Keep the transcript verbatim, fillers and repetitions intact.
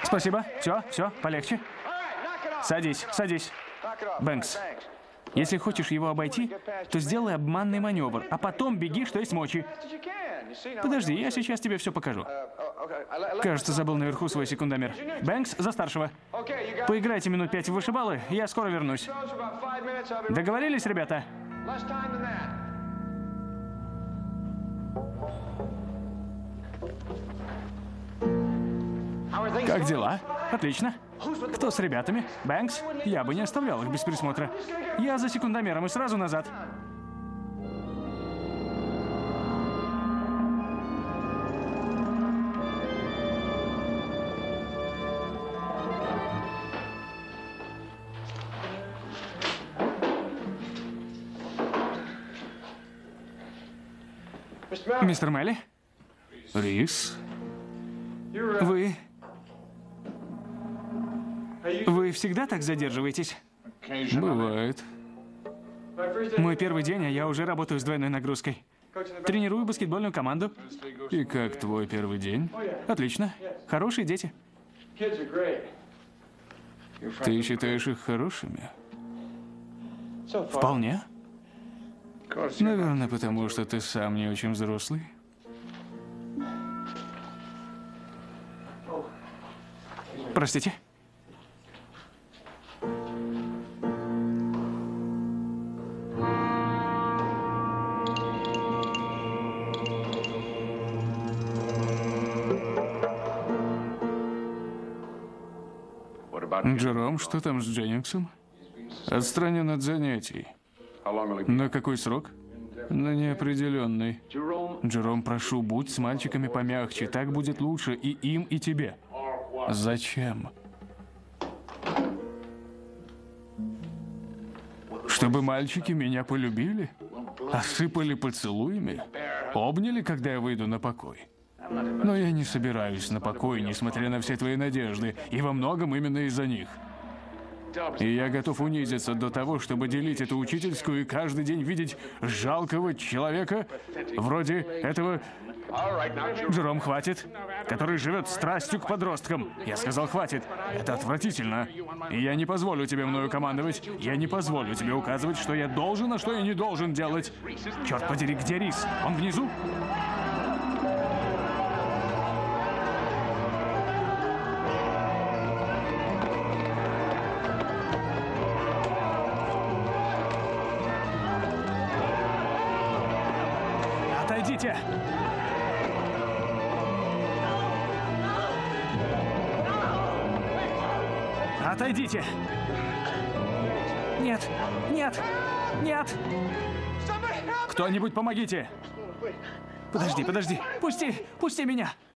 Спасибо. Все, все, полегче. Садись, садись. Бэнкс, если хочешь его обойти, то сделай обманный маневр, а потом беги, что есть мочи. Подожди, я сейчас тебе все покажу. Кажется, забыл наверху свой секундомер. Бэнкс, за старшего. Поиграйте минут пять в вышибалы, я скоро вернусь. Договорились, ребята? Как дела? Отлично. Кто с ребятами? Бэнкс? Я бы не оставлял их без присмотра. Я за секундомером и сразу назад. Мистер Мелли? Рис? Вы... Вы всегда так задерживаетесь? Бывает. Мой первый день, а я уже работаю с двойной нагрузкой. Тренирую баскетбольную команду. И как твой первый день? Отлично. Хорошие дети. Ты считаешь их хорошими? Вполне. Наверное, потому что ты сам не очень взрослый. Простите? Джером, что там с Дженнингсом? Отстранен от занятий. На какой срок? На неопределенный. Джером, прошу, будь с мальчиками помягче. Так будет лучше и им, и тебе. Зачем? Чтобы мальчики меня полюбили? Осыпали поцелуями? Обняли, когда я выйду на покой? Но я не собираюсь на покой, несмотря на все твои надежды, и во многом именно из-за них. И я готов унизиться до того, чтобы делить эту учительскую и каждый день видеть жалкого человека, вроде этого... Джером, хватит. Который живет страстью к подросткам. Я сказал, хватит. Это отвратительно. И я не позволю тебе мною командовать. Я не позволю тебе указывать, что я должен, а что я не должен делать. Черт подери, где Рис? Он внизу? Отойдите! Отойдите! Нет! Нет! Нет! Кто-нибудь помогите! Подожди, подожди! Пусти! Пусти меня!